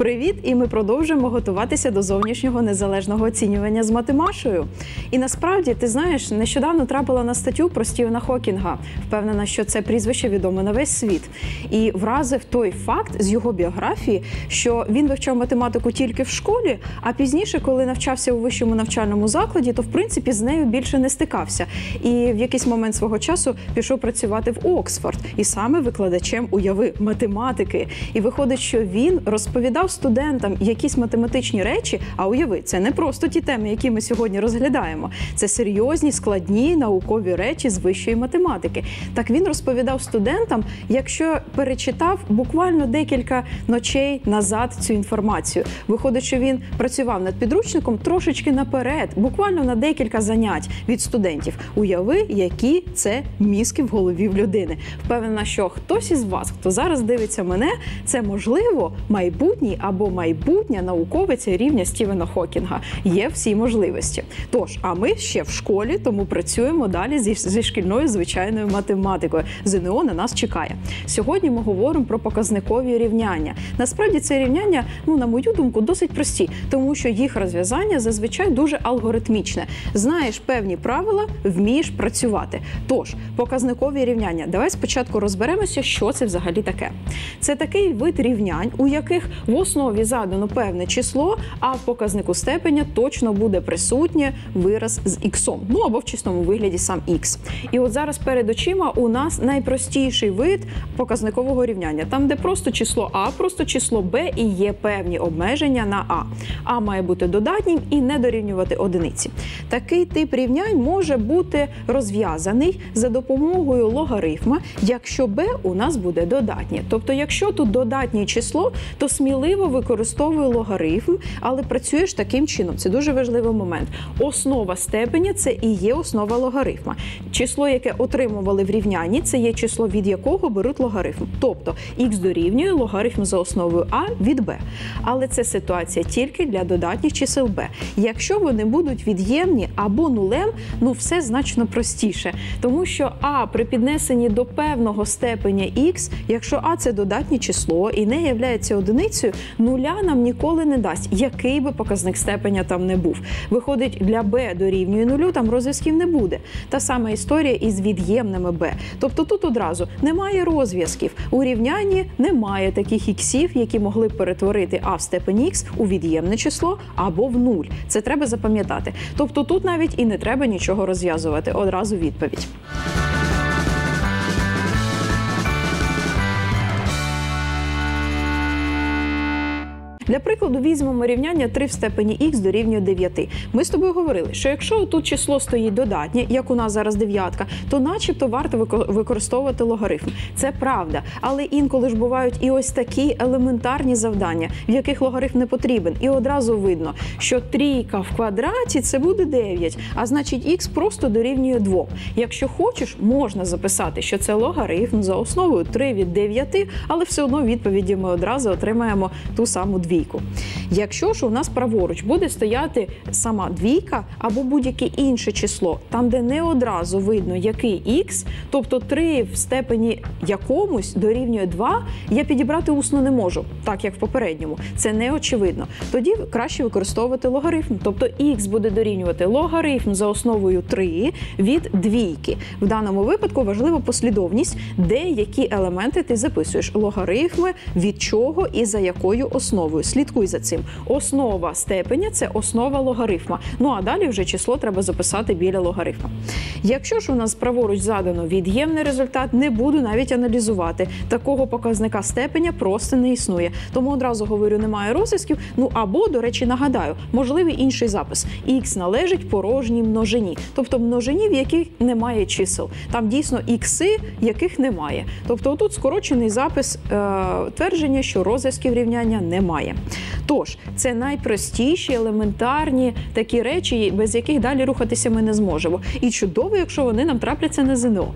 Привіт! І ми продовжуємо готуватися до зовнішнього незалежного оцінювання з матемашою. І насправді, ти знаєш, нещодавно трапила на статтю про Стівена Хокінга. Впевнена, що це прізвище відоме на весь світ. І вразив той факт з його біографії, що він вивчав математику тільки в школі, а пізніше, коли навчався у вищому навчальному закладі, то в принципі з нею більше не стикався. І в якийсь момент свого часу пішов працювати в Оксфорд. І саме викладачем, уяви, математики. І виходить, що він розповідав студентам якісь математичні речі, а уяви, це не просто ті теми, які ми сьогодні розглядаємо. Це серйозні, складні, наукові речі з вищої математики. Так він розповідав студентам, якщо перечитав буквально декілька ночей назад цю інформацію. Виходить, що він працював над підручником трошечки наперед, буквально на декілька занять від студентів. Уяви, які це мізки в голові в людини. Впевнена, що хтось із вас, хто зараз дивиться мене, це, можливо, майбутній або майбутня науковиця рівня Стівена Хокінга. Є всі можливості. Тож, а ми ще в школі, тому працюємо далі зі шкільною звичайною математикою. ЗНО на нас чекає. Сьогодні ми говоримо про показникові рівняння. Насправді, це рівняння, на мою думку, досить прості, тому що їх розв'язання зазвичай дуже алгоритмічне. Знаєш певні правила, вмієш працювати. Тож, показникові рівняння. Давай спочатку розберемося, що це взагалі таке. Це такий вид рівнянь, у яких в основі задано певне число, а в показнику степеня точно буде присутнє вираз з іксом. Або в чесному вигляді сам ікс. І от зараз перед очима у нас найпростіший вид показникового рівняння. Там, де просто число А, просто число Б і є певні обмеження на А. А має бути додатнім і не дорівнювати одиниці. Такий тип рівнянь може бути розв'язаний за допомогою логарифма, якщо Б у нас буде додатнє. Тобто, якщо тут додатнє число, то сміливо використовує логарифм, але працюєш таким чином. Це дуже важливий момент. Основа степеня – це і є основа логарифма. Число, яке отримували в рівнянні, це є число, від якого беруть логарифм. Тобто, х дорівнює логарифм за основою А від Б. Але це ситуація тільки для додатніх чисел Б. Якщо вони будуть від'ємні або нулем, все значно простіше. Тому що А при піднесенні до певного степеня х, якщо А – це додатнє число і не являється одиницею, нуля нам ніколи не дасть, який би показник степеня там не був. Виходить, для Б дорівнює нулю, там розв'язків не буде. Та сама історія із від'ємними Б. Тобто тут одразу немає розв'язків. У рівнянні немає таких іксів, які могли б перетворити А в степені х у від'ємне число або в нуль. Це треба запам'ятати. Тобто тут навіть і не треба нічого розв'язувати. Одразу відповідь. Для прикладу, візьмемо рівняння 3 в степені х дорівнює 9. Ми з тобою говорили, що якщо тут число стоїть додатнє, як у нас зараз дев'ятка, то начебто варто використовувати логарифм. Це правда. Але інколи ж бувають і ось такі елементарні завдання, в яких логарифм не потрібен. І одразу видно, що трійка в квадраті – це буде 9, а значить х просто дорівнює 2. Якщо хочеш, можна записати, що це логарифм за основою 3 від 9, але все одно відповіді ми одразу отримаємо ту саму двійку. Якщо ж у нас праворуч буде стояти сама двійка або будь-яке інше число, там, де не одразу видно, який х, тобто 3 в степені якомусь дорівнює 2, я підібрати усно не можу, так як в попередньому. Це не очевидно. Тоді краще використовувати логарифм. Тобто х буде дорівнювати логарифм за основою 3 від двійки. В даному випадку важлива послідовність, де які елементи ти записуєш. Логарифми від чого і за якою основою. Слідкуй за цим. Основа степеня – це основа логарифма. А далі вже число треба записати біля логарифма. Якщо ж у нас праворуч задано від'ємний результат, не буду навіть аналізувати. Такого показника степеня просто не існує. Тому одразу говорю, немає розв'язків. Або, до речі, нагадаю, можливий інший запис. Х належить порожній множині. Тобто множині, в яких немає чисел. Там дійсно ікси, яких немає. Тобто отут скорочений запис твердження, що розв'язків рівняння немає. Тож, це найпростіші, елементарні такі речі, без яких далі рухатися ми не зможемо. І чудово, якщо вони нам трапляться на ЗНО.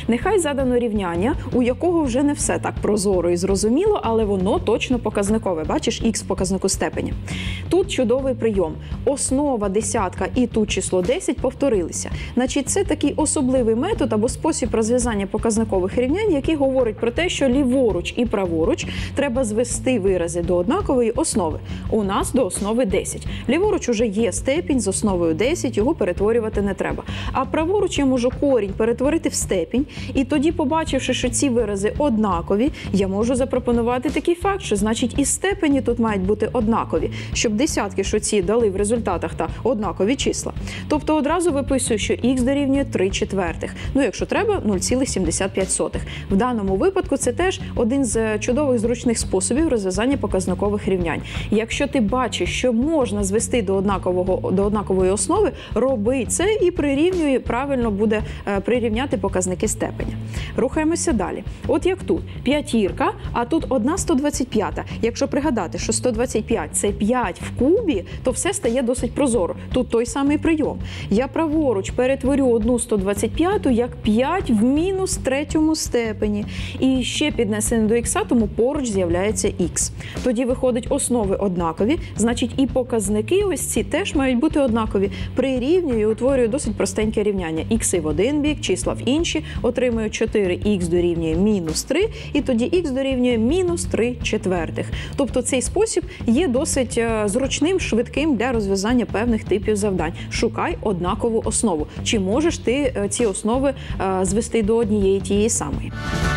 Нехай задано рівняння, у якого вже не все так прозоро і зрозуміло, але воно точно показникове. Бачиш, х в показнику степені. Тут чудовий прийом. Основа десятка і тут число 10 повторилися. Значить, це такий особливий метод або спосіб розв'язання показникових рівнянь, який говорить про те, що ліворуч і праворуч треба звести вирази до однакової основи. У нас до основи 10. Ліворуч уже є степінь з основою 10, його перетворювати не треба. А праворуч я можу корінь перетворити в степінь, і тоді, побачивши, що ці вирази однакові, я можу запропонувати такий факт, що значить і степені тут мають бути однакові, щоб десятки, що ці дали в результатах та однакові числа. Тобто одразу виписую, що х дорівнює 3/4. Ну, якщо треба, 0,75. В даному випадку це теж один з чудових зручних способів розв'язання показникових рівнянь. Якщо ти бачиш, що можна звести до однакової основи, роби це і прирівнює, правильно буде прирівняти показники степеня. Рухаємося далі. От як тут. П'ятірка, а тут 1/125. Якщо пригадати, що 125 – це 5 в кубі, то все стає досить прозоро. Тут той самий прийом. Я праворуч перетворю 1/125 як 5 в мінус третьому степені. І ще піднесене до х, тому поруч з'являється х. Тоді виходить основи однакові, значить і показники ось ці теж мають бути однакові. Прирівнюю і утворюю досить простеньке рівняння. Х в один бік, числа в інші, отримую 4х дорівнює мінус 3, і тоді х дорівнює мінус 3/4. Тобто цей спосіб є досить зручним, швидким для розв'язання певних типів завдань. Шукай однакову основу. Чи можеш ти ці основи звести до однієї тієї самої?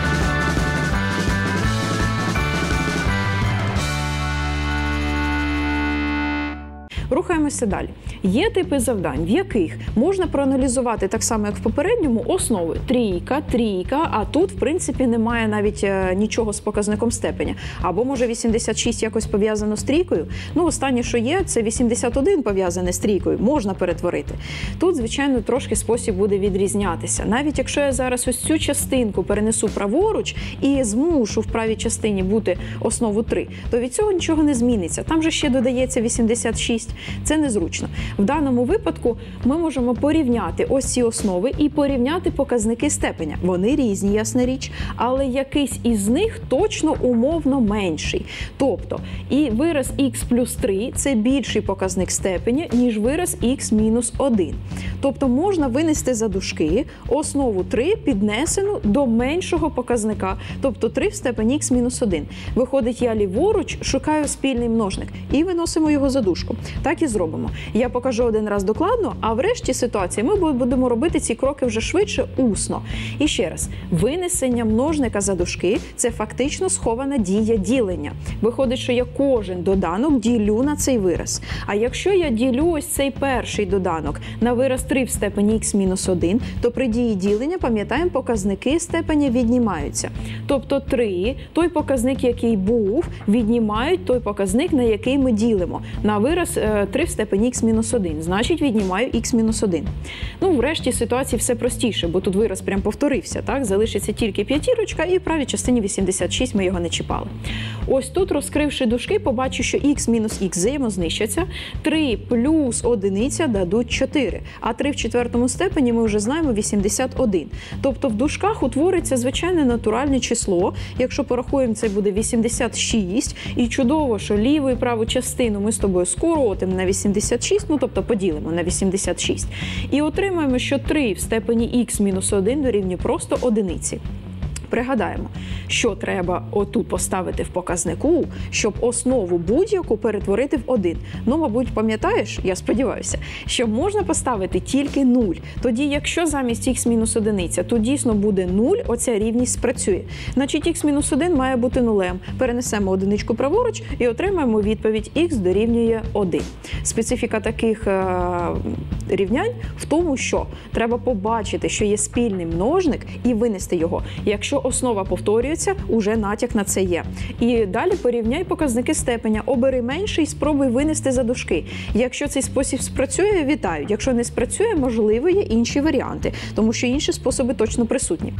Рухаємося далі. Є типи завдань, в яких можна проаналізувати так само, як в попередньому, основи трійка, трійка, а тут, в принципі, немає навіть нічого з показником степеня. Або, може, 86 якось пов'язано з трійкою. Ну, останнє, що є, це 81 пов'язане з трійкою. Можна перетворити. Тут, звичайно, трошки спосіб буде відрізнятися. Навіть якщо я зараз ось цю частинку перенесу праворуч і змушу в правій частині бути основу 3, то від цього нічого не зміниться. Там же ще додається 86. Це незручно. В даному випадку ми можемо порівняти ось ці основи і порівняти показники степеня. Вони різні, ясна річ, але якийсь із них точно умовно менший. Тобто, і вираз х плюс 3 – це більший показник степеня, ніж вираз х мінус 1. Тобто можна винести за дужки основу 3 піднесену до меншого показника, тобто 3 в степені х мінус 1. Виходить, я ліворуч шукаю спільний множник і виносимо його за дужку. Так і зробимо. Я покажу один раз докладно, а в решті ситуації ми будемо робити ці кроки вже швидше, усно. І ще раз, винесення множника за дужки – це фактично схована дія ділення. Виходить, що я кожен доданок ділю на цей вираз. А якщо я ділю ось цей перший доданок на вираз 3 в степені х мінус 1, то при дії ділення, пам'ятаємо, показники степеня віднімаються. Тобто 3, той показник, який був, віднімають той показник, на який ми ділимо. На вираз 3 в степені х мінус 1, значить віднімаю х мінус 1. Ну, в решті ситуації все простіше, бо тут вираз прям повторився, так? Залишиться тільки п'ятірочка і в правій частині 86 ми його не чіпали. Ось тут, розкривши дужки, побачу, що х мінус х взаємознищаться, 3 плюс 1 дадуть 4, а 3 в четвертому степені ми вже знаємо 81. Тобто в дужках утвориться звичайне натуральне число, якщо порахуємо, це буде 86, і чудово, що ліву і праву частину ми з тобою скоротимо на 86, ну тобто поділимо на 86, і отримаємо, що 3 в степені х мінус 1 дорівнює просто 1. Пригадаємо, що треба отут поставити в показнику, щоб основу будь-яку перетворити в 1. Ну, мабуть, пам'ятаєш, я сподіваюся, що можна поставити тільки 0. Тоді, якщо замість х-1, то дійсно буде 0, оця рівність спрацює. Значить, х-1 має бути нулем. Перенесемо одиничку праворуч і отримаємо відповідь х дорівнює 1. Специфіка таких рівнянь в тому, що треба побачити, що є спільний множник і винести його. Якщо основа повторюється, уже натяк на це є. І далі порівняй показники степеня. Обери менший і спробуй винести за дужки. Якщо цей спосіб спрацює, вітаю. Якщо не спрацює, можливо, є інші варіанти, тому що інші способи точно присутні.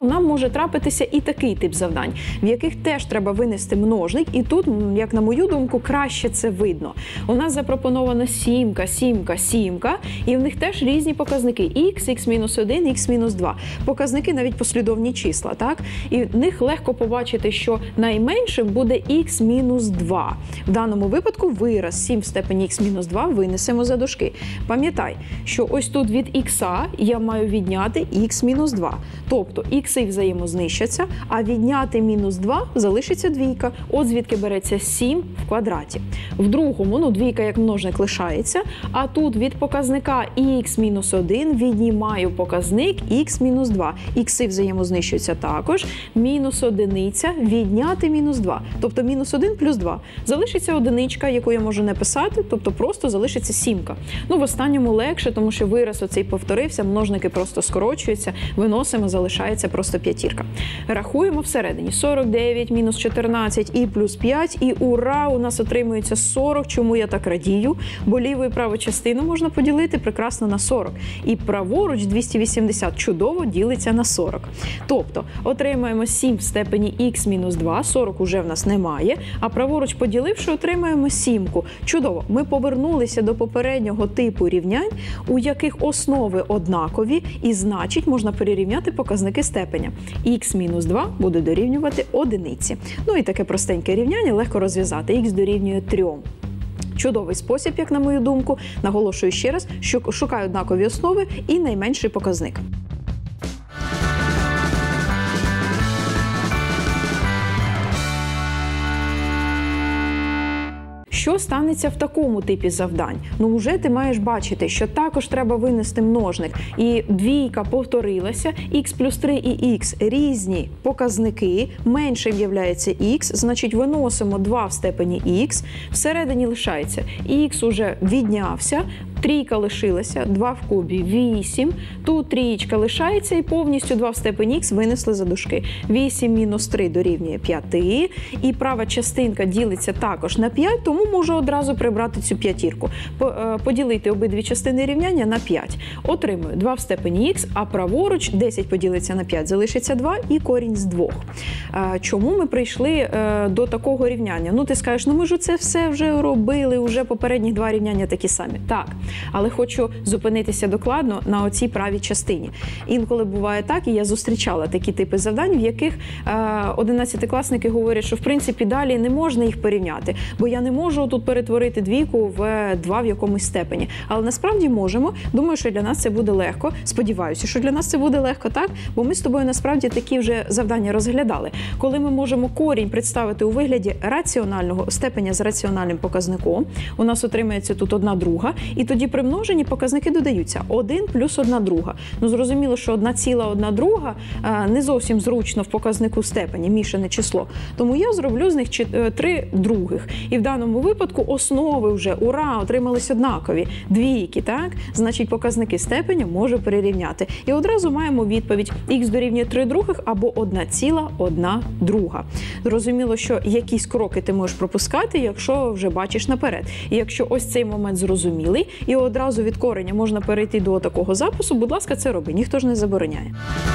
нам може трапитися і такий тип завдань, в яких теж треба винести множник, і тут, як на мою думку, краще це видно. У нас запропоновано сімка, і в них теж різні показники x, x-1, x-2. Показники навіть послідовні числа, так? І в них легко побачити, що найменшим буде x-2. В даному випадку вираз 7 в степені x-2 винесемо за дужки. Пам'ятай, що ось тут від х я маю відняти x-2. Тобто ікси взаємознищаться, а відняти мінус 2 залишиться двійка. От звідки береться 7 в квадраті. В другому, двійка як множник лишається, а тут від показника x-1 віднімаю показник x-2. Ікси взаємознищуються також. Мінус одиниця відняти мінус 2. Тобто мінус 1 плюс 2. Залишиться одиничка, яку я можу не писати, тобто просто залишиться сімка. В останньому легше, тому що вираз оцей повторився, множники просто скорочуються, виносимо, залишається просто п'ятірка. Рахуємо всередині. 49 мінус 14 і плюс 5, і ура, у нас отримується 40. Чому я так радію? Бо ліву і праву частину можна поділити прекрасно на 40. І праворуч 280 чудово ділиться на 40. Тобто отримаємо 7 в степені x-2, 40 уже в нас немає, а праворуч поділивши, отримаємо 7. Чудово, ми повернулися до попереднього типу рівнянь, у яких основи однакові, і значить можна перерівняти показники степеня. Х-2 буде дорівнювати одиниці. І таке простеньке рівняння легко розв'язати. Х дорівнює 3. Чудовий спосіб, як на мою думку. Наголошую ще раз, що шукаю однакові основи і найменший показник. Що станеться в такому типі завдань? Вже ти маєш бачити, що також треба винести множник. І двійка повторилася, х плюс 3 і х різні показники, меншим являється х, значить виносимо 2 в степені х, всередині лишається х уже віднявся, трійка лишилася, 2 в кубі 8, тут трієчка лишається і повністю 2 в степені х винесли за дужки. 8 мінус 3 дорівнює 5, і права частинка ділиться також на 5, тому можу одразу прибрати цю п'ятірку. Поділити обидві частини рівняння на 5. Отримую 2 в степені х, а праворуч 10 поділиться на 5, залишиться 2 і корінь з 2. Чому ми прийшли до такого рівняння? Ти скажеш, ми ж це все вже робили, вже попередні два рівняння такі самі. Так, але хочу зупинитися докладно на оцій правій частині. Інколи буває так, і я зустрічала такі типи завдань, в яких 11-класники говорять, що в принципі далі не можна їх порівняти, бо я не можу тут перетворити двійку в 2 в якомусь степені. Але насправді можемо. Думаю, що для нас це буде легко. Сподіваюся, що для нас це буде легко, так? Бо ми з тобою насправді такі вже завдання розглядали. Коли ми можемо корінь представити у вигляді раціонального степеня з раціональним показником, у нас отримається тут 1/2, і тоді при множенні показники додаються. 1 плюс 1/2. Зрозуміло, що 1,1/2 не зовсім зручно в показнику степені, мішане число. Тому я зроблю з них 3/2. І в даному випадку основи вже, ура, отримались однакові. Двійки, так? Значить, показники степеня можу перерівняти. І одразу маємо відповідь. Х дорівнює 3/2 або 1,1/2. Зрозуміло, що якісь кроки ти можеш пропускати, якщо вже бачиш наперед. І якщо ось цей момент зрозумілий, і одразу від кореня можна перейти до такого запису, будь ласка, це роби, ніхто ж не забороняє.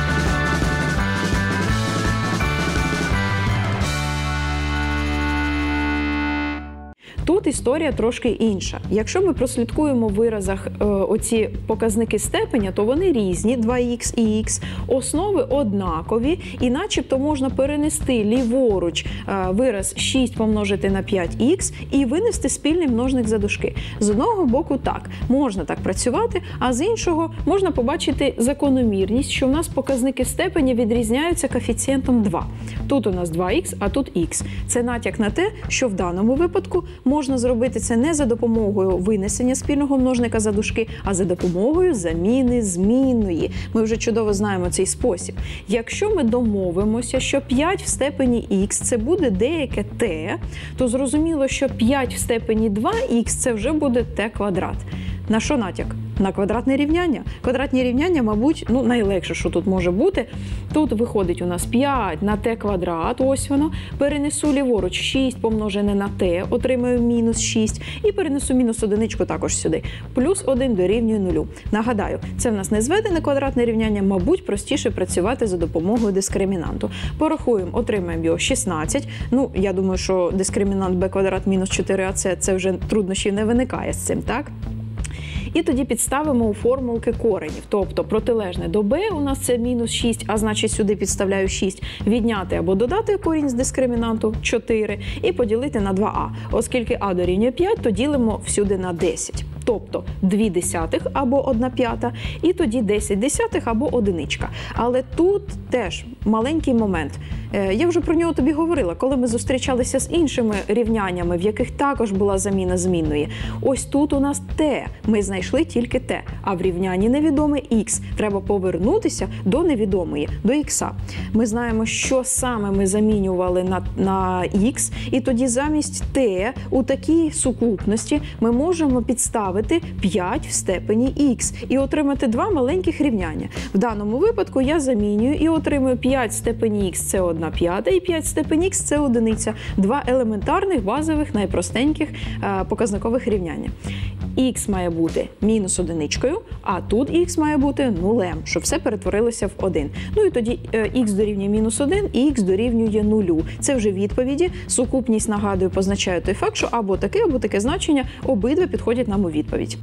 Тут історія трошки інша. Якщо ми прослідкуємо в виразах оці показники степеня, то вони різні, 2х і х, основи однакові, і начебто можна перенести ліворуч вираз 6 помножити на 5х і винести спільний множник за дужки. З одного боку так, можна так працювати, а з іншого можна побачити закономірність, що в нас показники степеня відрізняються коефіцієнтом 2. Тут у нас 2х, а тут х. Це натяк на те, що в даному випадку можна зробити це не за допомогою винесення спільного множника за дужки, а за допомогою заміни змінної. Ми вже чудово знаємо цей спосіб. Якщо ми домовимося, що 5 в степені х – це буде деяке t, то зрозуміло, що 5 в степені 2х – це вже буде t квадрат. На що натяк? на квадратне рівняння. Квадратні рівняння, мабуть, найлегше, що тут може бути. Тут виходить у нас 5 на t квадрат, ось воно. Перенесу ліворуч 6 помножене на t, отримаю мінус 6. І перенесу мінус одиничку також сюди. Плюс 1 дорівнює 0. Нагадаю, це в нас не зведене квадратне рівняння, мабуть, простіше працювати за допомогою дискримінанту. Порахуємо, отримаємо його 16. Я думаю, що дискримінант b квадрат мінус 4ac, це вже труднощів не виникає з цим, так? І тоді підставимо у формулки коренів. Тобто протилежне до b у нас це мінус 6, а значить сюди підставляю 6. Відняти або додати корінь з дискримінанту 4 і поділити на 2а. Оскільки а дорівнює 5, то ділимо всюди на 10. Тобто 2 десятих або 1 п'ята, і тоді 10 десятих або одиничка. Але тут теж маленький момент. Я вже про нього тобі говорила, коли ми зустрічалися з іншими рівняннями, в яких також була заміна змінної. Ось тут у нас t, ми знайшли тільки t, а в рівнянні невідоме x. Треба повернутися до невідомої, до x. Ми знаємо, що саме ми замінювали на x, і тоді замість t у такій сукупності ми можемо підставити 5 в степені x і отримати два маленьких рівняння. В даному випадку я замінюю і отримую 5 в степені x – це 1 п'ята, і 5 в степені x – це одиниця. Два елементарних, базових, найпростеньких показникових рівняння. Х має бути мінус одиничкою, а тут х має бути нулем, щоб все перетворилося в 1. І тоді х дорівнює мінус 1 і х дорівнює 0. Це вже відповіді. Сукупність, нагадую, позначає той факт, що або таке значення, обидва підходять нам у відповідь.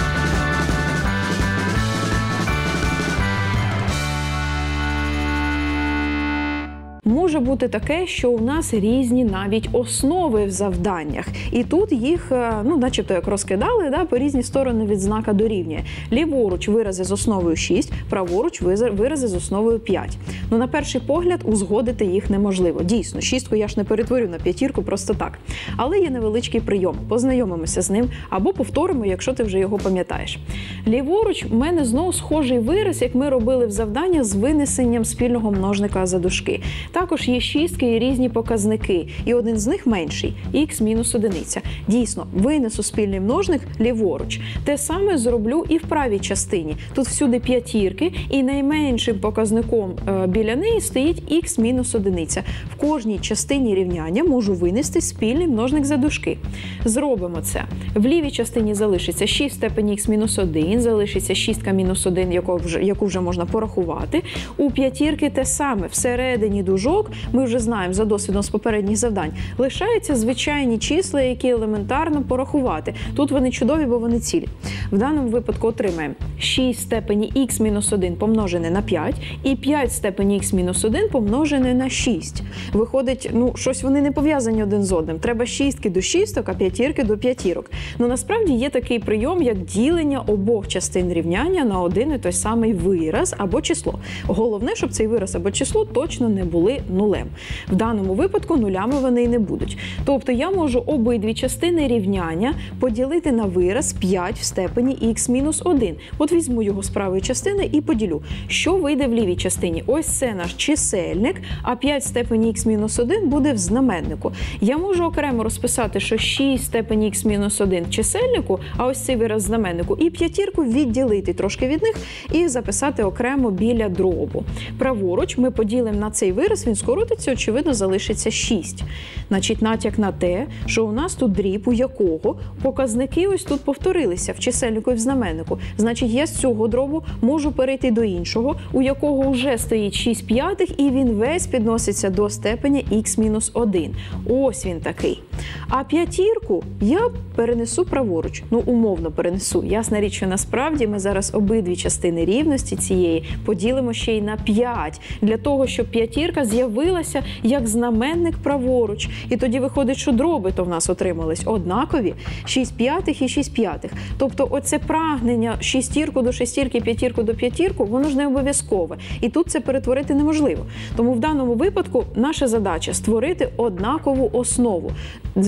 Може бути таке, що у нас різні навіть основи в завданнях. І тут їх, начебто як розкидали, по різні сторони від знака дорівнює. Ліворуч вирази з основою 6, праворуч вирази з основою 5. На перший погляд узгодити їх неможливо. Дійсно, шістку я ж не перетворю на п'ятірку просто так. Але є невеличкий прийом. Познайомимося з ним або повторимо, якщо ти вже його пам'ятаєш. Ліворуч в мене знову схожий вираз, як ми робили в завданнях з винесенням спільного множника за дужки. Також є шістки і різні показники, і один з них менший – х мінус одиниця. Дійсно, винесу спільний множник ліворуч. Те саме зроблю і в правій частині. Тут всюди п'ятірки, і найменшим показником біля неї стоїть х мінус одиниця. В кожній частині рівняння можу винести спільний множник за дужки. Зробимо це. В лівій частині залишиться 6 в степені х мінус 1, залишиться 6 мінус 1, яку вже можна порахувати. У п'ятірки те саме. Всередині дужок, ми вже знаємо за досвідом з попередніх завдань, лишаються звичайні числа, які елементарно порахувати. Тут вони чудові, бо вони цілі. В даному випадку отримаємо 6 в степені х мінус 1 помножене на 5 і 5 в степені х мінус 1 помножене на 6. Виходить, щось вони не пов'язані один з одним. Треба шістки до шісток, а п'ятірки до п'ятірок. Насправді є такий прийом, як ділення обох частин рівняння на один і той самий вираз або число. Головне, щоб цей вираз або число точно не були нулем. В даному випадку нулями вони і не будуть. Тобто я можу обидві частини рівняння поділити на вираз 5 в степені х мінус 1. От візьму його з правої частини і поділю. Що вийде в лівій частині? Ось це наш чисельник, а 5 в степені х мінус 1 буде в знаменнику. Я можу окремо розписати, що 6 в степені х мінус 1 в чисельнику, а ось цей вираз в знаменнику, і п'ятірку відділити трошки від них і записати окремо біля дробу. Праворуч ми поділимо на цей вираз, він скоротиться, очевидно, залишиться 6. Значить, натяк на те, що у нас тут дріб, у якого показники ось тут повторилися в чисельнику і в знаменнику. Значить, я з цього дробу можу перейти до іншого, у якого вже стоїть 6 п'ятих, і він весь підноситься до степеня х мінус 1. Ось він такий. А п'ятірку я перенесу праворуч. Умовно перенесу. Ясна річ, що насправді ми зараз обидві частини рівності цієї поділимо ще й на 5. Для того, щоб п'ятірка з'явилася як знаменник праворуч. І тоді виходить, що дроби то в нас отримались однакові. 6 п'ятих і 6 п'ятих. Тобто оце прагнення шістірку до шестірки, п'ятірку до п'ятірку, воно ж не обов'язкове. І тут це перетворити неможливо. Тому в даному випадку наша задача – створити однакову основу. За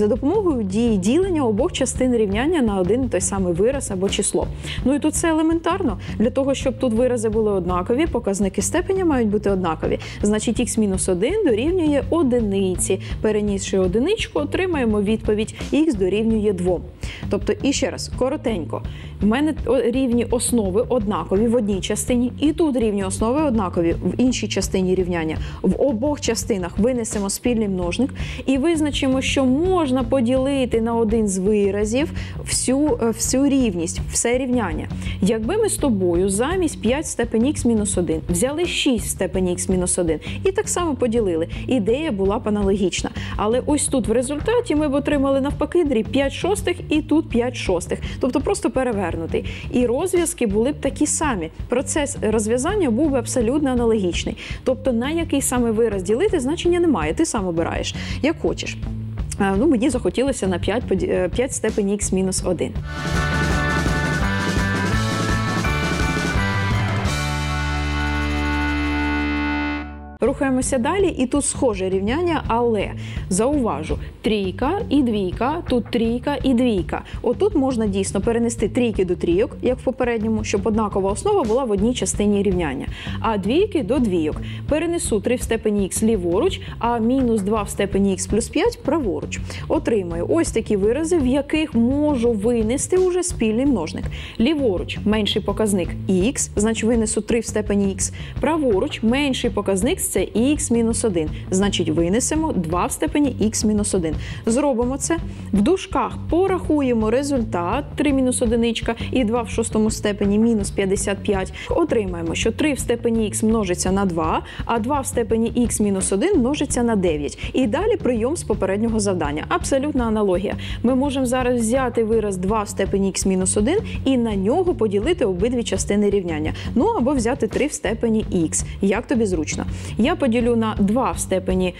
допомогою дії ділення обох частин рівняння на один і той самий вираз або число. Ну і тут це елементарно. Для того, щоб тут вирази були однакові, показники степеня мають бути однакові. Значить, х-1 дорівнює одиниці. Перенісши одиничку, отримаємо відповідь х дорівнює 2. Тобто, і ще раз, коротенько. В мене рівні основи однакові в одній частині, і тут рівні основи однакові в іншій частині рівняння. В обох частинах винесемо спільний множник і визначимо, що можна поділити на один з виразів всю рівність, все рівняння. Якби ми з тобою замість 5 в степені х-1 взяли 6 в степені х-1 і так само поділили, ідея була б аналогічна. Але ось тут в результаті ми б отримали навпаки дріб 5 шостих і тут 5 шостих. Тобто просто перевернутий. І розв'язки були б такі самі. Процес розв'язання був би абсолютно аналогічний. Тобто на який саме вираз ділити значення немає. Ти сам обираєш, як хочеш. Ну, мені захотілося на 5 в степені х-1. Рухаємося далі, і тут схоже рівняння, але зауважу, трійка і двійка, тут трійка і двійка. Отут можна дійсно перенести трійки до трійок, як в попередньому, щоб однакова основа була в одній частині рівняння. А двійки до двійок. Перенесу 3 в степені х ліворуч, а мінус 2 в степені х плюс 5 праворуч. Отримаю ось такі вирази, в яких можу винести уже спільний множник. Ліворуч менший показник х, значить винесу 3 в степені х. Праворуч менший показник це х-1, значить винесемо 2 в степені х-1. Зробимо це. В дужках порахуємо результат 3 мінус 1 і 2 в шостому степені мінус 55. Отримаємо, що 3 в степені х множиться на 2, а 2 в степені х-1 множиться на 9. І далі прийом з попереднього завдання. Абсолютна аналогія. Ми можемо зараз взяти вираз 2 в степені х-1 і на нього поділити обидві частини рівняння. Ну або взяти 3 в степені х. Як тобі зручно. Я поділю на 2 в степені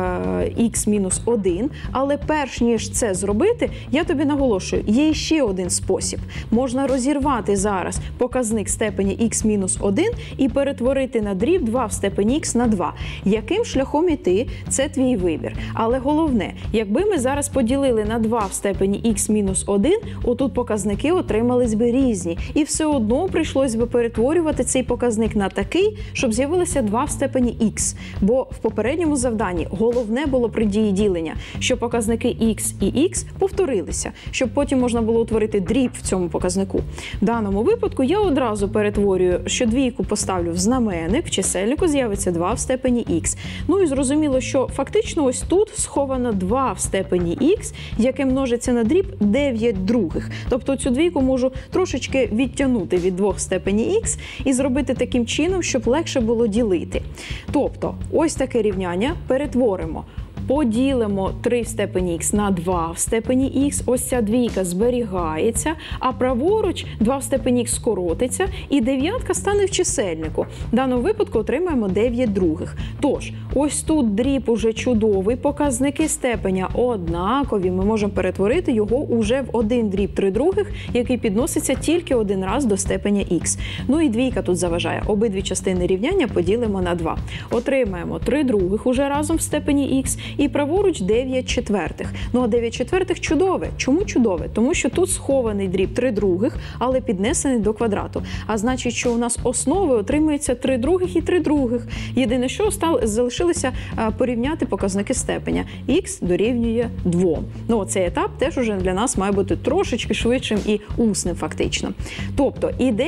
х-1, але перш ніж це зробити, я тобі наголошую, є ще один спосіб. Можна розірвати зараз показник степені х-1 і перетворити на дріб 2 в степені х на 2. Яким шляхом іти, це твій вибір. Але головне, якби ми зараз поділили на 2 в степені х-1, отут показники отримались би різні. І все одно прийшлось би перетворювати цей показник на такий, щоб з'явилося 2 в степені х. Бо в попередньому завданні головне було при дії ділення, що показники х і х повторилися, щоб потім можна було утворити дріб в цьому показнику. В даному випадку я одразу перетворюю, що двійку поставлю в знаменник, в чисельнику з'явиться 2 в степені х. Ну і зрозуміло, що фактично ось тут сховано 2 в степені х, яке множиться на дріб 9 других. Тобто цю двійку можу трошечки відтягнути від 2 в степені х і зробити таким чином, щоб легше було ділити. Тобто, ось таке рівняння перетворимо. Поділимо 3 в степені х на 2 в степені х, ось ця двійка зберігається, а праворуч 2 в степені х скоротиться і дев'ятка стане в чисельнику. В даному випадку отримаємо 9 других. Тож, ось тут дріб уже чудовий, показники степеня однакові, ми можемо перетворити його уже в один дріб 3 других, який підноситься тільки один раз до степеня х. Ну і двійка тут заважає, обидві частини рівняння поділимо на 2. Отримаємо 3 других уже разом в степені х, і праворуч 9 четвертих. Ну а 9 четвертих чудове. Чому чудове? Тому що тут схований дріб 3 других, але піднесений до квадрату. А значить, що у нас основи отримується 3 других і 3 других. Єдине, що залишилося порівняти показники степеня. Х дорівнює 2. Ну, цей етап теж уже для нас має бути трошечки швидшим і усним фактично. Тобто,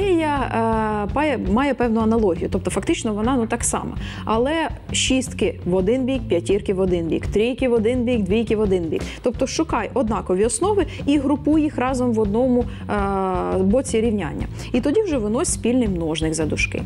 ідея має певну аналогію. Тобто, фактично вона так само. Але шістки в один бік, п'ятірки в один бік, трійки в один бік, двійки в один бік. Тобто шукай однакові основи і групуй їх разом в одному боці рівняння. І тоді вже винось спільний множник за дужки.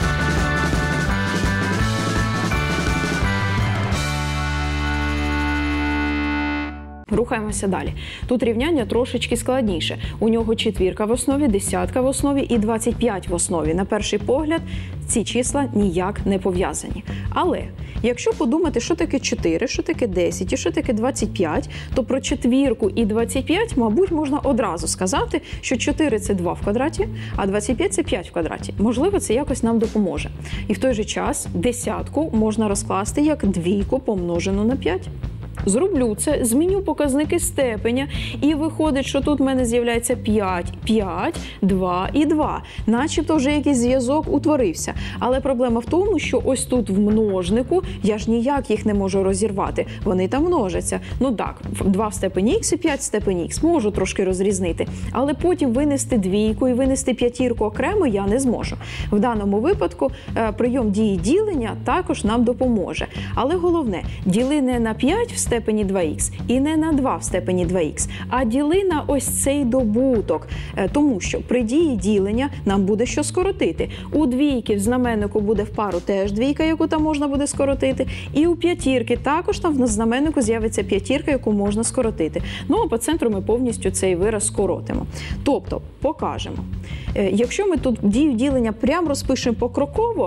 Рухаємося далі. Тут рівняння трошечки складніше. У нього четвірка в основі, десятка в основі і 25 в основі. На перший погляд ці числа ніяк не пов'язані. Але якщо подумати, що таке 4, що таке 10 і що таке 25, то про четвірку і 25, мабуть, можна одразу сказати, що 4 – це 2 в квадраті, а 25 – це 5 в квадраті. Можливо, це якось нам допоможе. І в той же час десятку можна розкласти як двійку помножену на 5. зроблю це, зміню показники степеня, і виходить, що тут в мене з'являється 5, 5, 2 і 2. Начебто вже якийсь зв'язок утворився. Але проблема в тому, що ось тут в множнику я ж ніяк їх не можу розірвати. Вони там множаться. Ну так, 2 в степені х і 5 в степені х можу трошки розрізнити. Але потім винести двійку і винести п'ятірку окремо я не зможу. В даному випадку прийом дії ділення також нам допоможе. Але головне, діли не на 5 в степені 2х і не на 2 в степені 2х, а діли на ось цей добуток. Тому що при дії ділення нам буде що скоротити. У двійки в знаменнику буде в пару теж двійка, яку там можна буде скоротити. І у п'ятірки також там в знаменнику з'явиться п'ятірка, яку можна скоротити. Ну, а по центру ми повністю цей вираз скоротимо. Тобто, покажемо. Якщо ми тут дію ділення прямо розпишемо покроково,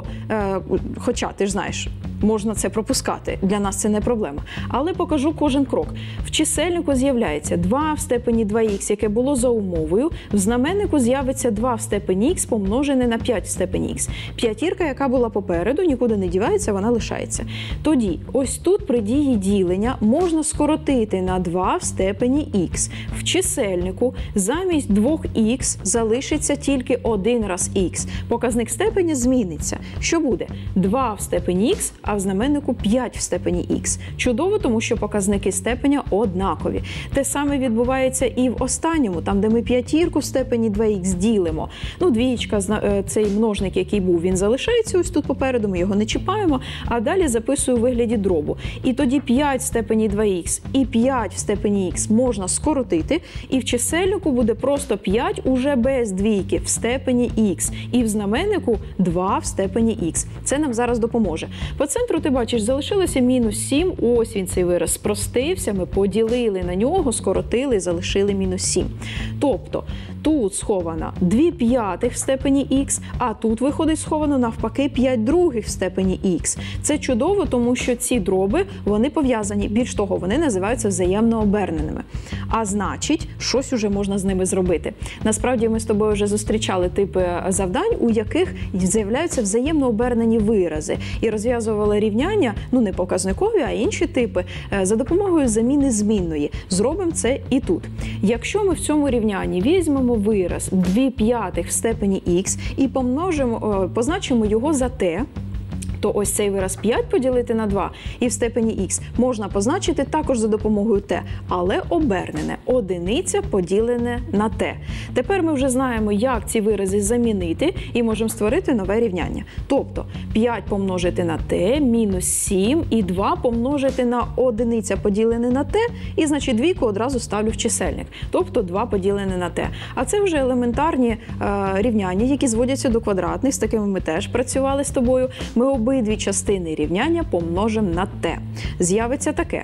хоча, ти ж знаєш, можна це пропускати, для нас це не проблема. Але покажу кожен крок. В чисельнику з'являється 2 в степені 2х, яке було за умовою. В знаменнику з'явиться 2 в степені х помножене на 5 в степені х. П'ятірка, яка була попереду, нікуди не дівається, вона лишається. Тоді, ось тут при дії ділення можна скоротити на 2 в степені х. В чисельнику замість 2х залишиться тільки один раз х. Показник степеня зміниться. Що буде? 2 в степені х, а в знаменнику 5 в степені х. Чудово, тому що показники степеня однакові. Те саме відбувається і в останньому, там, де ми п'ятірку в степені 2х ділимо. Ну, двічка, цей множник, який був, він залишається ось тут попереду, ми його не чіпаємо, а далі записую у вигляді дробу. І тоді 5 в степені 2х і 5 в степені х можна скоротити, і в чисельнику буде просто 5 уже без двійки в степені х. І в знаменнику 2 в степені х. Це нам зараз допоможе. По центру, ти бачиш, залишилося мінус 7. Ось він, цей вираз, спростився, ми поділили на нього, скоротили, залишили мінус 7. Тобто, тут сховано 2/5 в степені х, а тут виходить сховано навпаки 5/2 в степені х. Це чудово, тому що ці дроби, вони пов'язані. Більш того, вони називаються взаємно оберненими. А значить, щось уже можна з ними зробити. Насправді, ми з тобою вже зустрічали типи завдань, у яких з'являються взаємно обернені вирази. І розв'язували рівняння, ну не показникові, а інші типи, за допомогою заміни змінної. Зробимо це і тут. Якщо ми в цьому рівнянні візьмемо вираз 2/5 в степені х і позначимо його за t, то ось цей вираз 5 поділити на 2 і в степені х можна позначити також за допомогою t, але обернене. Одиниця поділене на t. Тепер ми вже знаємо, як ці вирази замінити і можемо створити нове рівняння. Тобто 5 помножити на t мінус 7 і 2 помножити на одиниця поділене на t, і значить двійку одразу ставлю в чисельник. Тобто 2 поділене на t. А це вже елементарні рівняння, які зводяться до квадратних, з такими ми теж працювали з тобою. Ми обидві частини рівняння помножимо на t. З'явиться таке.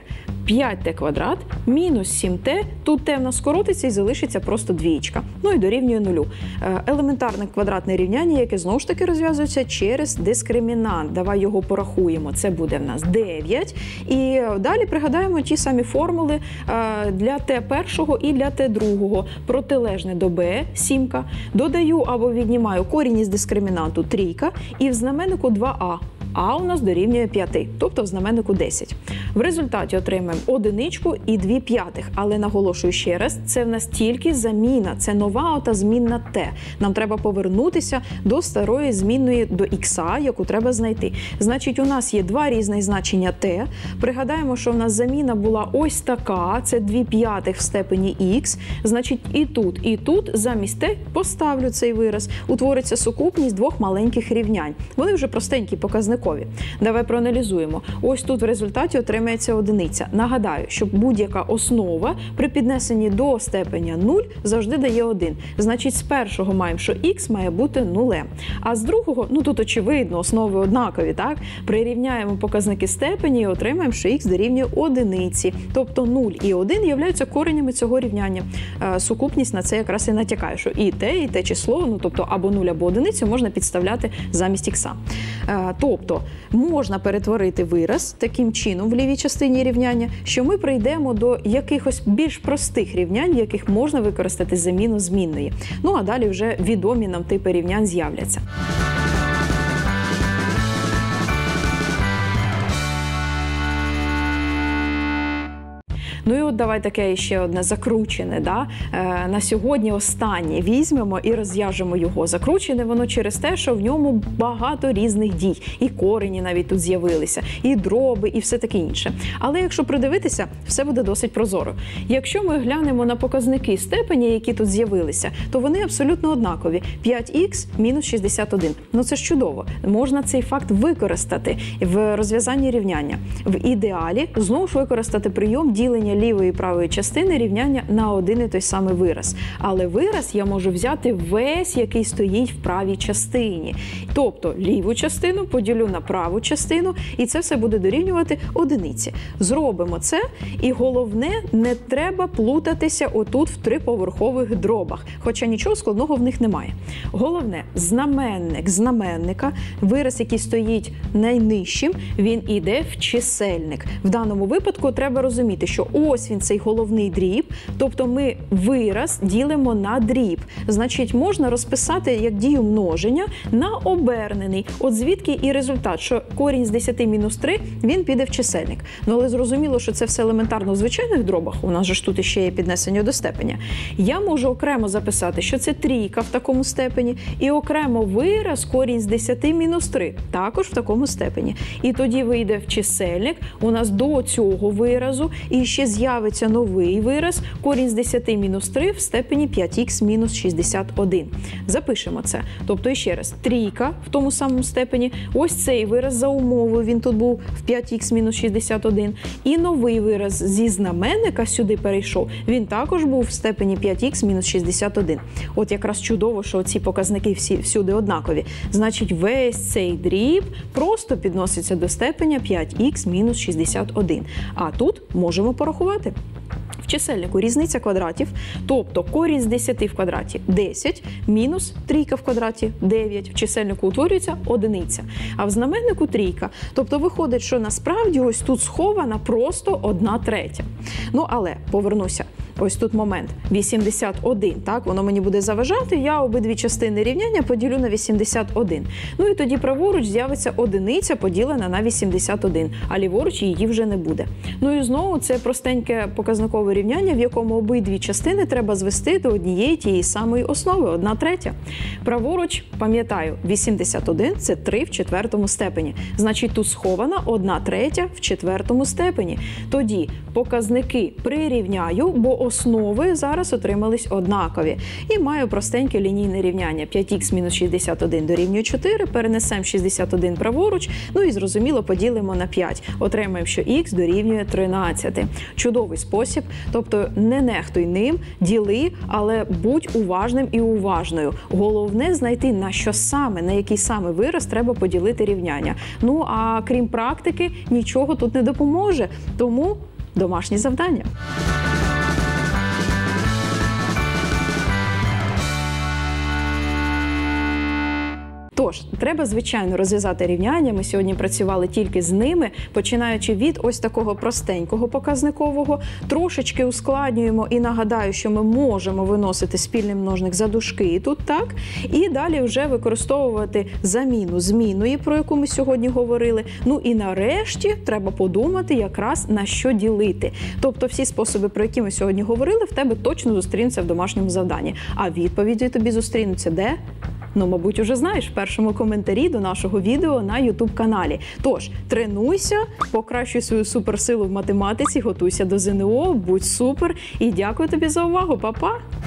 5t квадрат мінус 7t, тут t в нас скоротиться і залишиться просто двієчка. Ну і дорівнює 0. Елементарне квадратне рівняння, яке знову ж таки розв'язується через дискримінант. Давай його порахуємо. Це буде в нас 9. І далі пригадаємо ті самі формули для t першого і для t другого. Протилежне до b – 7. Додаю або віднімаю корінь із дискримінанту – 3. І в знаменнику 2а. А у нас дорівнює 5, тобто в знаменнику 10. В результаті отримаємо одиничку і 2/5. Але наголошую ще раз, це в нас тільки заміна, це нова ота змінна t. Нам треба повернутися до старої змінної, до х, яку треба знайти. Значить, у нас є два різних значення t. Пригадаємо, що в нас заміна була ось така, це 2/5 в степені х. Значить, і тут замість t поставлю цей вираз. Утвориться сукупність двох маленьких рівнянь. Вони вже простенькі, показники. Давай проаналізуємо. Ось тут в результаті отримається одиниця. Нагадаю, що будь-яка основа при піднесенні до степеня 0 завжди дає 1. Значить, з першого маємо, що х має бути 0. А з другого, ну тут очевидно, основи однакові, так? Прирівняємо показники степені і отримаємо, що х дорівнює 1. Тобто 0 і 1 являються коренями цього рівняння. Сукупність на це якраз і натякає, що і те число, ну тобто або 0, або 1 можна підставляти замість х. Тобто можна перетворити вираз таким чином в лівій частині рівняння, що ми прийдемо до якихось більш простих рівнянь, в яких можна використати заміну змінної. Ну а далі вже відомі нам типи рівнянь з'являться. Ну і от давай таке ще одне закручене. Да? На сьогодні останнє візьмемо і розв'яжемо його. Закручене воно через те, що в ньому багато різних дій. І корені навіть тут з'явилися, і дроби, і все таке інше. Але якщо придивитися, все буде досить прозоро. Якщо ми глянемо на показники степені, які тут з'явилися, то вони абсолютно однакові. 5х мінус 61. Ну це ж чудово. Можна цей факт використати в розв'язанні рівняння. В ідеалі знову ж використати прийом ділення лівої і правої частини рівняння на один і той самий вираз. Але вираз я можу взяти весь, який стоїть в правій частині. Тобто ліву частину поділю на праву частину, і це все буде дорівнювати одиниці. Зробимо це, і головне, не треба плутатися отут в триповерхових дробах, хоча нічого складного в них немає. Головне, знаменник знаменника, вираз, який стоїть найнижчим, він іде в чисельник. В даному випадку треба розуміти, що ось він, цей головний дріб, тобто ми вираз ділимо на дріб. Значить, можна розписати як дію множення на обернений. От звідки і результат, що корінь з 10 мінус 3, він піде в чисельник. Ну, але зрозуміло, що це все елементарно в звичайних дробах, у нас же ж тут ще є піднесення до степеня. Я можу окремо записати, що це трійка в такому степені, і окремо вираз корінь з 10 мінус 3, також в такому степені. І тоді вийде в чисельник у нас до цього виразу, і ще з'явиться новий вираз, корінь з 10 мінус 3 в степені 5х мінус 61. Запишемо це. Тобто, ще раз, трійка в тому самому степені, ось цей вираз за умовою, він тут був в 5х мінус 61, і новий вираз зі знаменника сюди перейшов, він також був в степені 5х мінус 61. От якраз чудово, що ці показники всюди однакові. Значить, весь цей дріб просто підноситься до степеня 5х мінус 61. А тут можемо порахувати. В чисельнику різниця квадратів, тобто корінь з 10 в квадраті – 10, мінус трійка в квадраті – 9. В чисельнику утворюється одиниця, а в знаменнику трійка. Тобто виходить, що насправді ось тут схована просто 1/3. Ну, але повернуся. Ось тут момент 81, так, воно мені буде заважати, я обидві частини рівняння поділю на 81. Ну і тоді праворуч з'явиться одиниця поділена на 81, а ліворуч її вже не буде. Ну і знову це простеньке показникове рівняння, в якому обидві частини треба звести до однієї тієї самої основи, 1/3. Праворуч, пам'ятаю, 81 – це 3 в четвертому степені. Значить, тут схована 1/3 в четвертому степені. Тоді показники прирівняю, бо основи зараз отримались однакові. І маю простеньке лінійне рівняння. 5х мінус 61 дорівнює 4, перенесемо 61 праворуч, ну і зрозуміло поділимо на 5. Отримаємо, що х дорівнює 13. Чудовий спосіб, тобто не нехтуй ним, діли, але будь уважним і уважною. Головне знайти, на що саме, на який саме вираз треба поділити рівняння. Ну, а крім практики, нічого тут не допоможе. Тому домашні завдання. Тож, треба, звичайно, розв'язати рівняння. Ми сьогодні працювали тільки з ними, починаючи від ось такого простенького показникового. Трошечки ускладнюємо і нагадаю, що ми можемо виносити спільний множник за дужки тут, так? І далі вже використовувати заміну змінної, про яку ми сьогодні говорили. Ну і нарешті треба подумати якраз на що ділити. Тобто всі способи, про які ми сьогодні говорили, в тебе точно зустрінуться в домашньому завданні. А відповіді тобі зустрінуться де? Ну, мабуть, уже знаєш, в першому коментарі до нашого відео на YouTube-каналі. Тож, тренуйся, покращуй свою суперсилу в математиці, готуйся до ЗНО, будь супер і дякую тобі за увагу. Па-па!